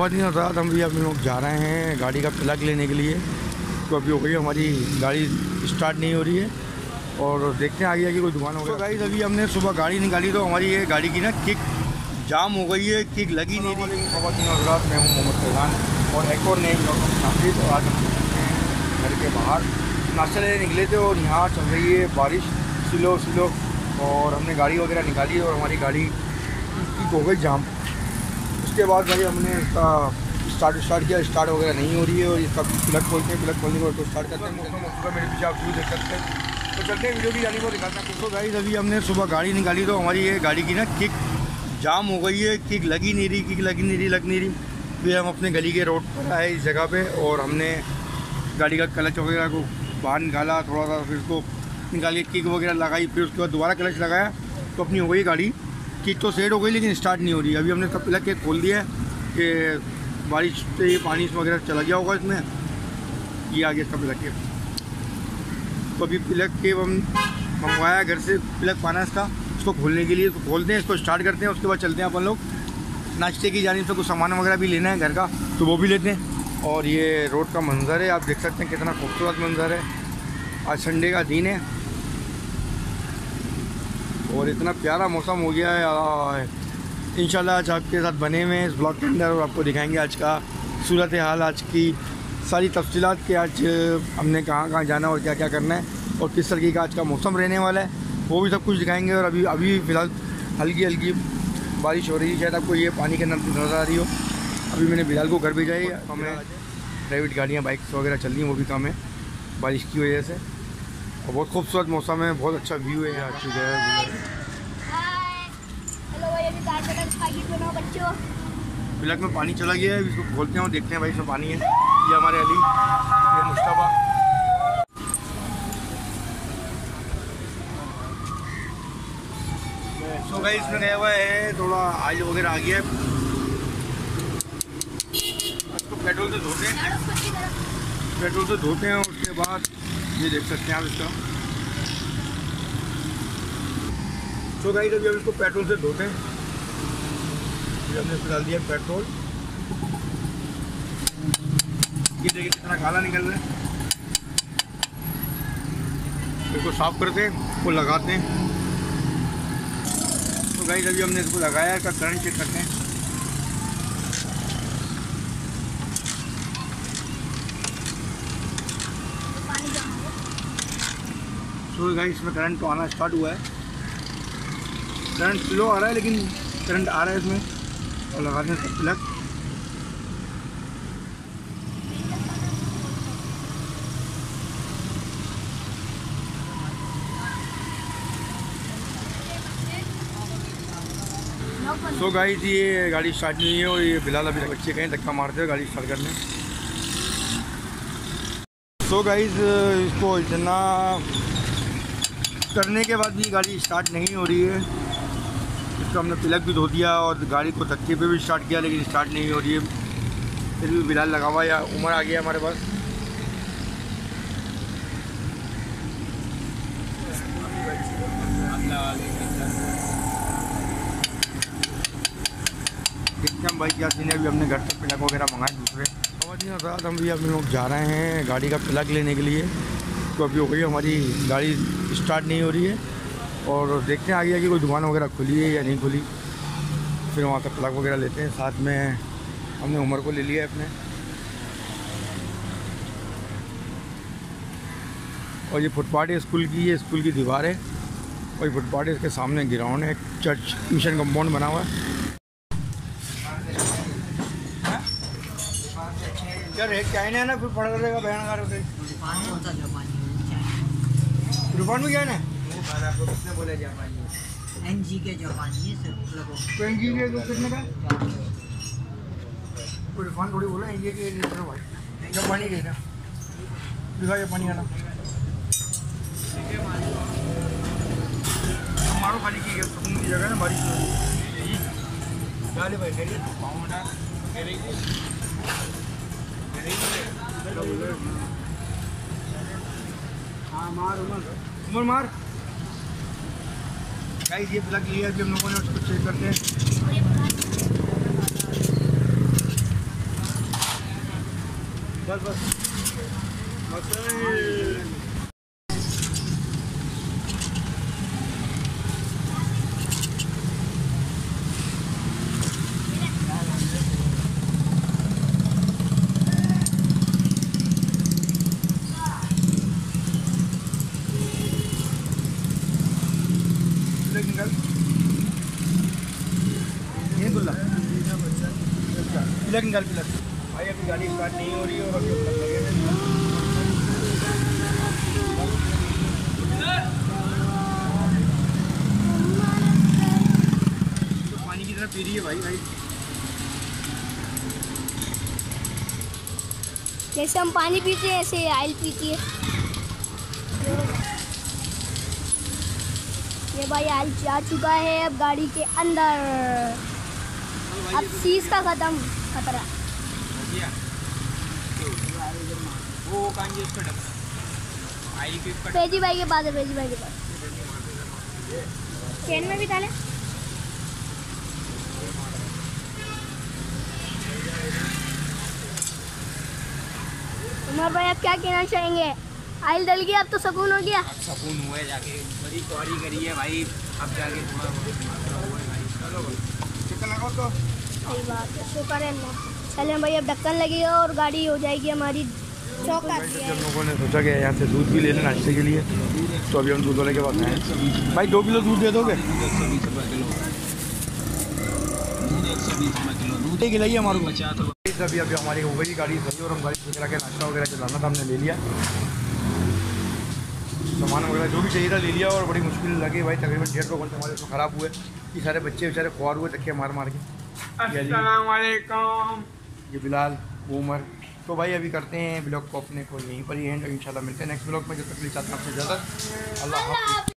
ख़वातीन और हज़रात, हम भी अभी लोग जा रहे हैं गाड़ी का प्लग लेने के लिए। तो अभी हो गई हमारी गाड़ी स्टार्ट नहीं हो रही है और देखते हैं आगे आगे कोई दुकान होगा। तो गाइस अभी हमने सुबह गाड़ी निकाली तो हमारी ये गाड़ी की ना किक जाम हो गई है, किक लगी नहीं रही। ख़वातीन और हज़रात, मैं हूँ मोहम्मद फैज़ान और एक और नए ब्लॉग में नासिर। तो आज हम घर के बाहर नाश्ता लेने निकले थे और यहाँ चल रही है बारिश स्लो स्लो और हमने गाड़ी वगैरह निकाली और हमारी गाड़ी किक हो गई जाम। उसके बाद भाई हमने इसका स्टार्ट किया, स्टार्ट वगैरह नहीं हो रही है और इसका प्लग खोलते हैं, प्लग खोलने के बाद तो स्टार्ट करते हैं। मौसम हो चुका है, मेरे पीछे आप व्यू देख सकते हैं। तो चलते हैं, वीडियो की जाने को दिखाते हैं। तो गाइस अभी हमने सुबह गाड़ी निकाली तो हमारी ये गाड़ी की ना किक जाम हो गई है, किक लगी नहीं रही, लग नहीं रही। फिर हम अपने गली के रोड पर आए इस जगह पे और हमने गाड़ी का क्लच वगैरह को बाहर निकाला थोड़ा सा, फिर उसको निकाल के किक वगैरह लगाई, फिर उसके बाद दोबारा क्लच लगाया तो अपनी हो गई गाड़ी। किक तो सेट हो गई लेकिन स्टार्ट नहीं हो रही। अभी हमने सब प्लग के खोल दिया है कि बारिश से ये पानी वगैरह चला गया होगा इसमें, ये आगे इसका प्लग के। तो अभी प्लग के हम मंगवाया घर से प्लग पाना इसका, उसको खोलने के लिए। तो खोलते हैं, इसको स्टार्ट करते हैं, उसके बाद चलते हैं अपन लोग नाश्ते की जानिब से। कुछ सामान वगैरह भी लेना है घर का तो वो भी लेते हैं। और ये रोड का मंज़र है, आप देख सकते हैं कितना खूबसूरत मंज़र है। आज संडे का दिन है और इतना प्यारा मौसम हो गया है। इंशाल्लाह आज आपके साथ बने हुए हैं इस ब्लॉग के अंदर और आपको दिखाएंगे आज का सूरत हाल, आज की सारी तफसीलात के, आज हमने कहाँ कहाँ जाना और क्या क्या करना है और किस तरीके का आज का मौसम रहने वाला है, वो भी सब कुछ दिखाएंगे। और अभी फ़िलहाल हल्की हल्की बारिश हो रही है, शायद आपको ये पानी के नज़र आ रही हो। अभी मैंने बिलाल को घर भेजा है, हमें प्राइवेट गाड़ियाँ बाइक्स वगैरह चल रही हैं, वो भी कम है बारिश की वजह से। और बहुत खूबसूरत मौसम है, बहुत अच्छा व्यू है यहाँ की जगह। प्लग में पानी चला गया है, इसको खोलते हैं और देखते हैं भाई इसमें पानी है। ये हमारे अली, ये मुश्ताबा। तो भाई इसमें गया हुआ है, थोड़ा ऑयल वगैरह आ गया है, इसको पेट्रोल से धोते हैं। और उसके बाद ये देख सकते हैं आप इसका। तो गाइस अभी हम इसको पेट्रोल से धोते हैं। हमने इसको डाल दिया पेट्रोल, ये देखिए कितना काला निकल रहा है। इसको साफ करते हैं, इसको लगाते हैं। तो गाइस अभी हमने इसको लगाया, इसका करंट चेक करते हैं। तो गाइस इसमें करंट तो आना स्टार्ट हुआ है, करंट स्लो आ रहा है लेकिन करंट आ रहा है इसमें। और लगाते हैं सब प्लग। तो गाइस ये गाड़ी स्टार्ट नहीं है और ये बिलाल अभी बच्चे कहीं धक्का मारते हुए गाड़ी स्टार्ट करने। तो गाइस इसको इतना करने के बाद भी गाड़ी स्टार्ट नहीं हो रही है। इसको हमने प्लग भी धो दिया और गाड़ी को धक्के पे भी स्टार्ट किया लेकिन स्टार्ट नहीं हो रही है। फिर भी बिलाल लगा हुआ, या उमर आ गया हमारे पास। देखते हैं भाई क्या सीन है। अभी हमने घर से प्लग वगैरह मंगाए दूसरे। रात हम भी अभी लोग जा रहे हैं गाड़ी का प्लग लेने के लिए। तो अभी हो गई हमारी गाड़ी स्टार्ट नहीं हो रही है और देखते हैं आगे आगे कोई दुकान वगैरह खुली है या नहीं खुली, फिर वहाँ से प्लग वगैरह लेते हैं। साथ में हमने उमर को ले लिया है अपने। और ये फुटपाथ है स्कूल की, ये स्कूल की दीवार है और ये फुटपाथ है, इसके सामने ग्राउंड है, एक चर्च मिशन कंपाउंड बना हुआ है। क्या रेट क्या है ना, फिर पड़ रहेगा बयान दुकान में क्या है ना आपको कितने बोले जापानी एनजी के जापानी है सर। एनजी के तो कितने का कोई रिफान थोड़ी बोला एनजी के लीटर भाई जापानी के ना दिखा जापानी का ना मारो खाली की सुकून की जगह ना बारिश हो रही है। डाले भाई मेरी हाँ मार उमर मार। गाइस ये प्लग लिया कि हम लोगों ने, उसको चेक करते हैं। बस बस प्लग निकाल प्लग। भाई अभी गाड़ी स्टार्ट नहीं हो रही है और अभी प्लग लगे हुए हैं। तो पानी की तरह पी रही है भाई भाई। जैसे हम पानी पीते हैं ऐसे ऑयल पीती है। ये भाई ऑयल जा चुका है अब गाड़ी के अंदर। अब सीज का खत्म खतरा। वो कांजी उसका डब्बा आई के ऊपर पेजी भाई के पास है, पेजी भाई के पास। चेन में भी डाले। उमर भाई आप क्या कहना चाहेंगे? आयल डल गया अब तो सुकून हो गया। अब सुकून हुआ है, जाके बड़ी क्वारी करी है भाई, अब जाके थोड़ा चिकन लगाओ तो सही बात है, शुक्र है अल्लाह। चलें भाई अब ढक्कन लगेगा और गाड़ी हो जाएगी हमारी चौक आती है। हम लोगों ने सोचा कि यहाँ से दूध भी ले लें नाश्ते के लिए, तो अभी हम दूध वाले के पास आए। भाई 2 किलो दूध दे दोगे? 120 रुपये किलो दूध, 120 रुपये किलो दूध एक खिलाइए हमारे को। 50 रुपये। अभी अभी हमारी हो गई गाड़ी सही और हम गाड़ी वगैरह के नाश्ता वगैरह चलाना था, हमने ले लिया। सामान वगैरह जो भी चाहिए था ले लिया और बड़ी मुश्किल लगी भाई। तकरीबन 1.5-2 घंटे हमारे उसमें ख़राब हुए। ये सारे बच्चे बेचारे ख्वार हुए धक्के मार मार के। अस्सलाम वालेकुम। ये बिलाल, उमर। तो भाई अभी करते हैं ब्लॉग को अपने को यहीं पर ही एंड। इंशाल्लाह मिलते हैं नेक्स्ट ब्लॉग में। जब तक के लिए चाहते हैं आपसे ज़्यादा अल्लाह हाफ़िज़।